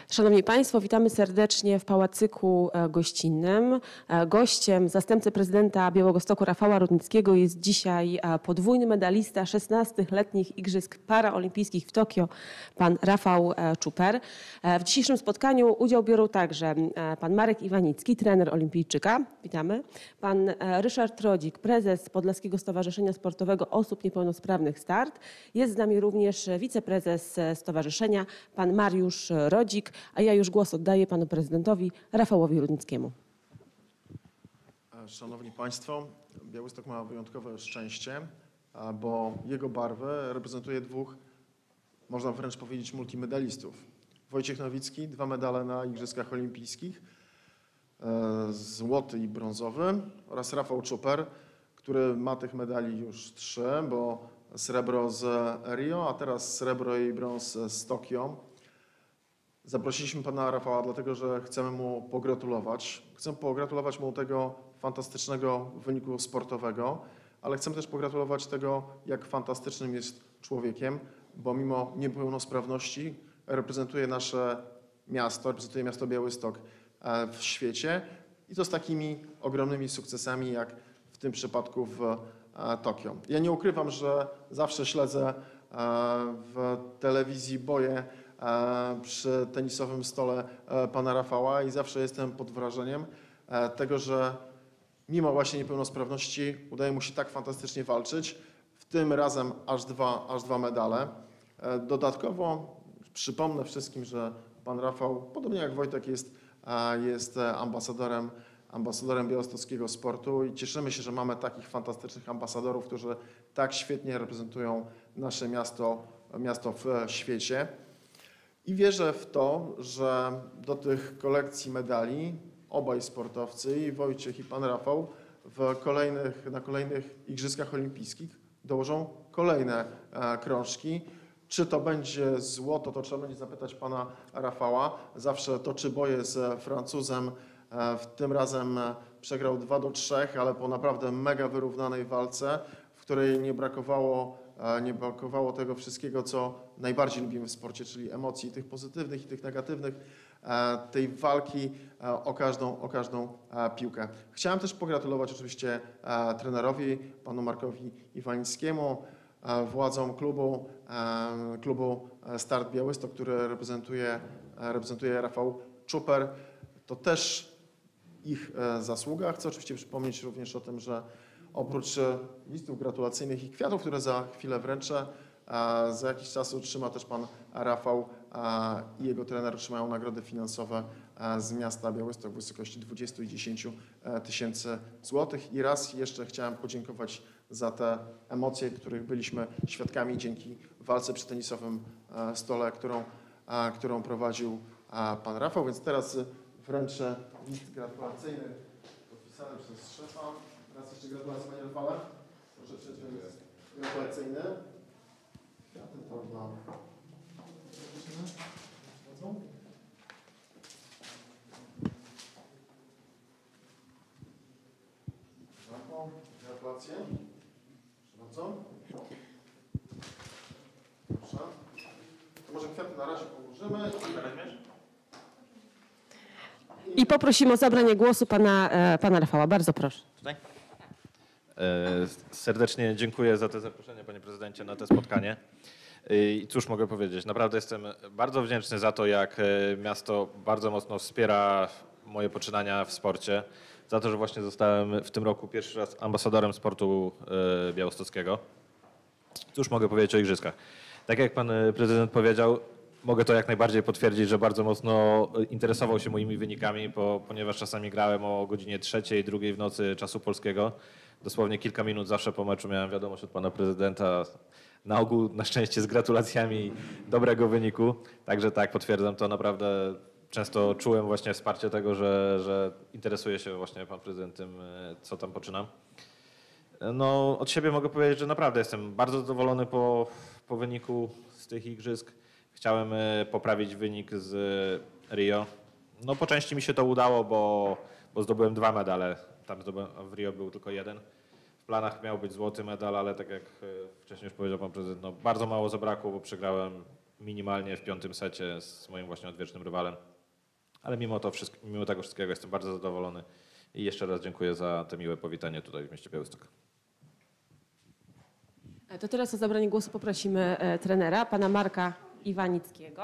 Szanowni Państwo, witamy serdecznie w Pałacyku Gościnnym. Gościem zastępcy prezydenta Białegostoku Rafała Rudnickiego jest dzisiaj podwójny medalista 16-letnich Igrzysk Paraolimpijskich w Tokio, pan Rafał Czuper. W dzisiejszym spotkaniu udział biorą także pan Marek Iwanicki, trener olimpijczyka, witamy, pan Ryszard Rodzik, prezes Podlaskiego Stowarzyszenia Sportowego Osób Niepełnosprawnych Start. Jest z nami również wiceprezes stowarzyszenia, pan Mariusz Rodzik, a ja już głos oddaję panu prezydentowi Rafałowi Rudnickiemu. Szanowni Państwo, Białystok ma wyjątkowe szczęście, bo jego barwy reprezentuje dwóch, można wręcz powiedzieć, multimedalistów. Wojciech Nowicki, 2 medale na Igrzyskach Olimpijskich, złoty i brązowy, oraz Rafał Czuper, który ma tych medali już 3, bo srebro z Rio, a teraz srebro i brąz z Tokio. Zaprosiliśmy pana Rafała dlatego, że chcemy mu pogratulować. Chcemy pogratulować mu tego fantastycznego wyniku sportowego, ale chcemy też pogratulować tego, jak fantastycznym jest człowiekiem, bo mimo niepełnosprawności reprezentuje nasze miasto, reprezentuje miasto Białystok w świecie i to z takimi ogromnymi sukcesami, jak w tym przypadku w Tokio. Ja nie ukrywam, że zawsze śledzę w telewizji boje przy tenisowym stole pana Rafała i zawsze jestem pod wrażeniem tego, że mimo właśnie niepełnosprawności udaje mu się tak fantastycznie walczyć. W tym razem aż dwa medale. Dodatkowo przypomnę wszystkim, że pan Rafał, podobnie jak Wojtek, jest ambasadorem białostockiego sportu i cieszymy się, że mamy takich fantastycznych ambasadorów, którzy tak świetnie reprezentują nasze miasto w świecie. I wierzę w to, że do tych kolekcji medali obaj sportowcy, i Wojciech, i pan Rafał, na kolejnych Igrzyskach Olimpijskich dołożą kolejne krążki. Czy to będzie złoto, to trzeba będzie zapytać pana Rafała. Zawsze toczy boje z Francuzem. Tym razem przegrał 2-3, ale po naprawdę mega wyrównanej walce, w której nie brakowało tego wszystkiego, co najbardziej lubimy w sporcie, czyli emocji, tych pozytywnych i tych negatywnych, tej walki o każdą piłkę. Chciałem też pogratulować oczywiście trenerowi, panu Markowi Iwanickiemu, władzom klubu Start Białystok, który reprezentuje Rafał Czuper. To też ich zasługa. Chcę oczywiście przypomnieć również o tym, że oprócz listów gratulacyjnych i kwiatów, które za chwilę wręczę, za jakiś czas otrzyma też pan Rafał i jego trener otrzymają nagrody finansowe z miasta Białystok w wysokości 20 i 10 tysięcy złotych. I raz jeszcze chciałem podziękować za te emocje, których byliśmy świadkami dzięki walce przy tenisowym stole, którą prowadził pan Rafał. Więc teraz wręczę list gratulacyjny podpisany przez szefa. Raz jeszcze gratulacje, panie Rafale. Proszę przeczytać list gratulacyjny. Kwiaty to dla... Rafał, gratulacje. Proszę bardzo. Proszę. To może kwiaty na razie położymy. I poprosimy o zabranie głosu pana Rafała. Bardzo proszę. Tutaj? Serdecznie dziękuję za to zaproszenie, panie prezydencie, na to spotkanie. I cóż mogę powiedzieć, naprawdę jestem bardzo wdzięczny za to, jak miasto bardzo mocno wspiera moje poczynania w sporcie, za to, że właśnie zostałem w tym roku pierwszy raz ambasadorem sportu białostockiego. Cóż mogę powiedzieć o igrzyskach? Tak jak pan prezydent powiedział, mogę to jak najbardziej potwierdzić, że bardzo mocno interesował się moimi wynikami, ponieważ czasami grałem o godzinie 3, 2 w nocy czasu polskiego. Dosłownie kilka minut zawsze po meczu miałem wiadomość od pana prezydenta, na ogół na szczęście z gratulacjami dobrego wyniku. Także tak, potwierdzam to, naprawdę często czułem właśnie wsparcie tego, że interesuje się właśnie pan prezydent tym, co tam poczynam. No, od siebie mogę powiedzieć, że naprawdę jestem bardzo zadowolony po wyniku z tych igrzysk. Chciałem poprawić wynik z Rio. No po części mi się to udało, bo zdobyłem 2 medale. Tam w Rio był tylko 1. W planach miał być złoty medal, ale tak jak wcześniej już powiedział pan prezydent, no bardzo mało zabrakło, bo przegrałem minimalnie w 5. secie z moim właśnie odwiecznym rywalem. Ale mimo tego wszystkiego jestem bardzo zadowolony i jeszcze raz dziękuję za te miłe powitanie tutaj w mieście Białystok. To teraz o zabranie głosu poprosimy trenera, pana Marka Iwanickiego.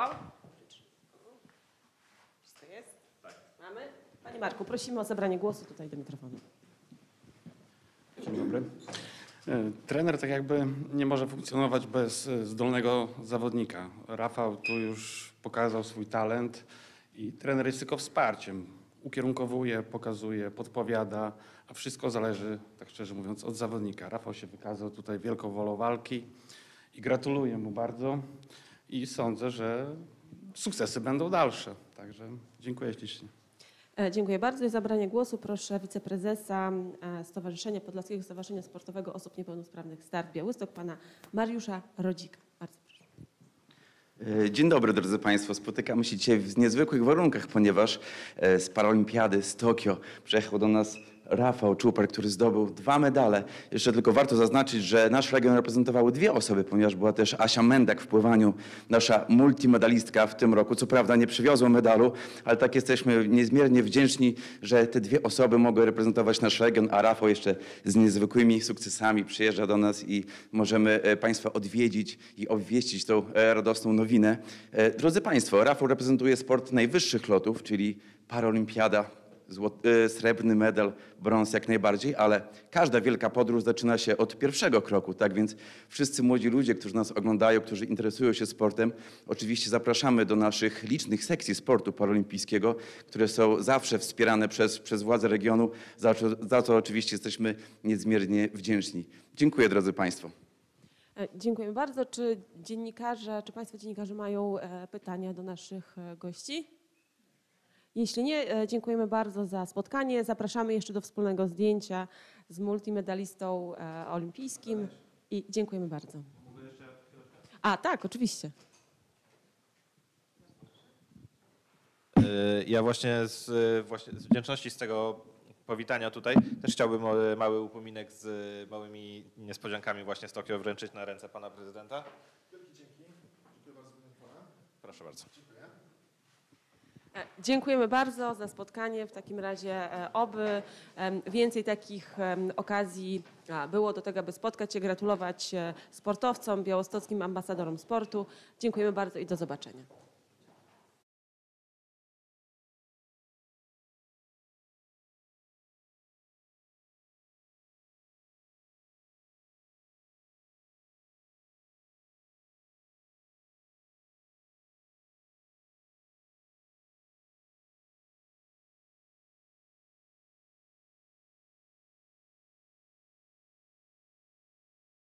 Wszystko jest? Tak. Mamy? Panie Marku, prosimy o zabranie głosu tutaj do mikrofonu. Dzień dobry. Trener tak jakby nie może funkcjonować bez zdolnego zawodnika. Rafał tu już pokazał swój talent i trener jest tylko wsparciem. Ukierunkowuje, pokazuje, podpowiada, a wszystko zależy, tak szczerze mówiąc, od zawodnika. Rafał się wykazał tutaj wielką wolą walki i gratuluję mu bardzo i sądzę, że sukcesy będą dalsze. Także dziękuję ślicznie. Dziękuję bardzo. I zabranie głosu proszę wiceprezesa Stowarzyszenia Podlaskiego Stowarzyszenia Sportowego Osób Niepełnosprawnych Start Białystok, pana Mariusza Rodzika. Bardzo proszę. Dzień dobry, drodzy Państwo. Spotykamy się dzisiaj w niezwykłych warunkach, ponieważ z Paralimpiady z Tokio przyjechał do nas Rafał Czuper, który zdobył 2 medale. Jeszcze tylko warto zaznaczyć, że nasz region reprezentowały 2 osoby, ponieważ była też Asia Mendak w pływaniu, nasza multimedalistka w tym roku. Co prawda nie przywiozła medalu, ale tak jesteśmy niezmiernie wdzięczni, że te 2 osoby mogły reprezentować nasz region, a Rafał jeszcze z niezwykłymi sukcesami przyjeżdża do nas i możemy Państwa odwiedzić i obwieścić tą radosną nowinę. Drodzy Państwo, Rafał reprezentuje sport najwyższych lotów, czyli Paralimpiada. Srebrny medal, brąz jak najbardziej, ale każda wielka podróż zaczyna się od pierwszego kroku, tak więc wszyscy młodzi ludzie, którzy nas oglądają, którzy interesują się sportem, oczywiście zapraszamy do naszych licznych sekcji sportu paraolimpijskiego, które są zawsze wspierane przez władze regionu, za co oczywiście jesteśmy niezmiernie wdzięczni. Dziękuję, drodzy Państwo. Dziękujemy bardzo. Czy Państwo dziennikarze mają pytania do naszych gości? Jeśli nie, dziękujemy bardzo za spotkanie. Zapraszamy jeszcze do wspólnego zdjęcia z multimedalistą olimpijskim i dziękujemy bardzo. A, tak, oczywiście. Ja właśnie z wdzięczności z tego powitania tutaj też chciałbym mały upominek z małymi niespodziankami właśnie z Tokio wręczyć na ręce pana prezydenta. Wielkie dzięki. Dziękuję bardzo za info. Proszę bardzo. Dziękujemy bardzo za spotkanie. W takim razie oby więcej takich okazji było do tego, aby spotkać się, gratulować sportowcom, białostockim ambasadorom sportu. Dziękujemy bardzo i do zobaczenia.